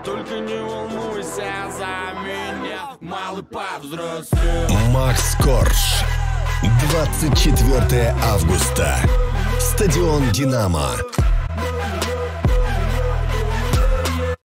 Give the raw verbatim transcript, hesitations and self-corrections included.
только не волнуйся за меня, малый, повзрослел. Макс Корж. двадцать четвёртого августа. Стадион «Динамо».